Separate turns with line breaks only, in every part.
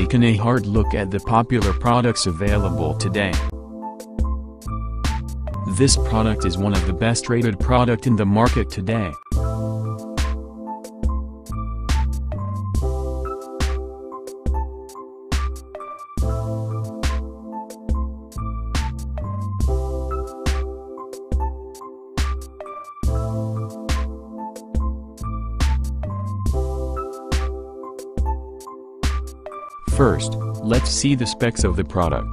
taken a hard look at the popular products available today. This product is one of the best rated product in the market today. First, let's see the specs of the product.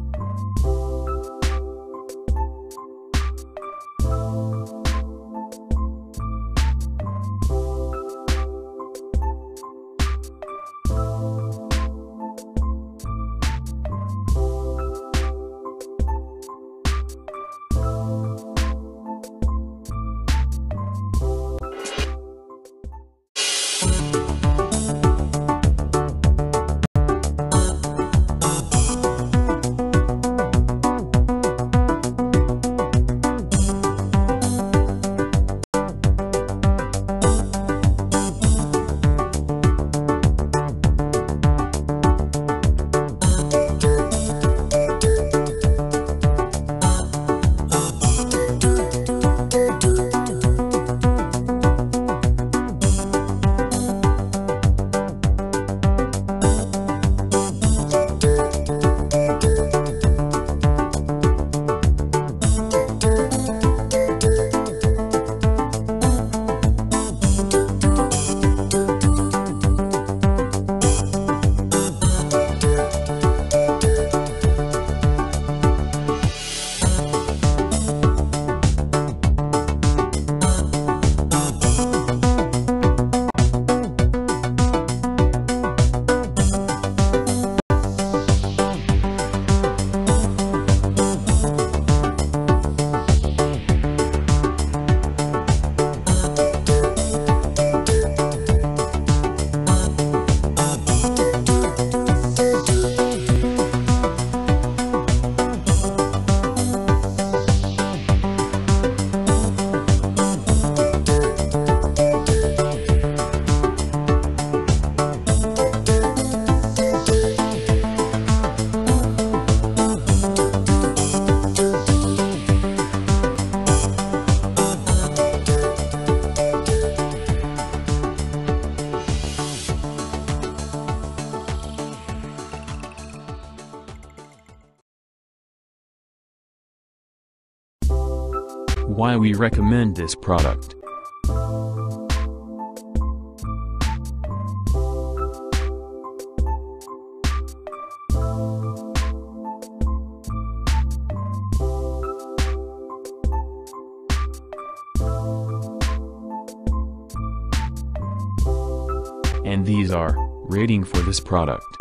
Why we recommend this product. And these are rating for this product.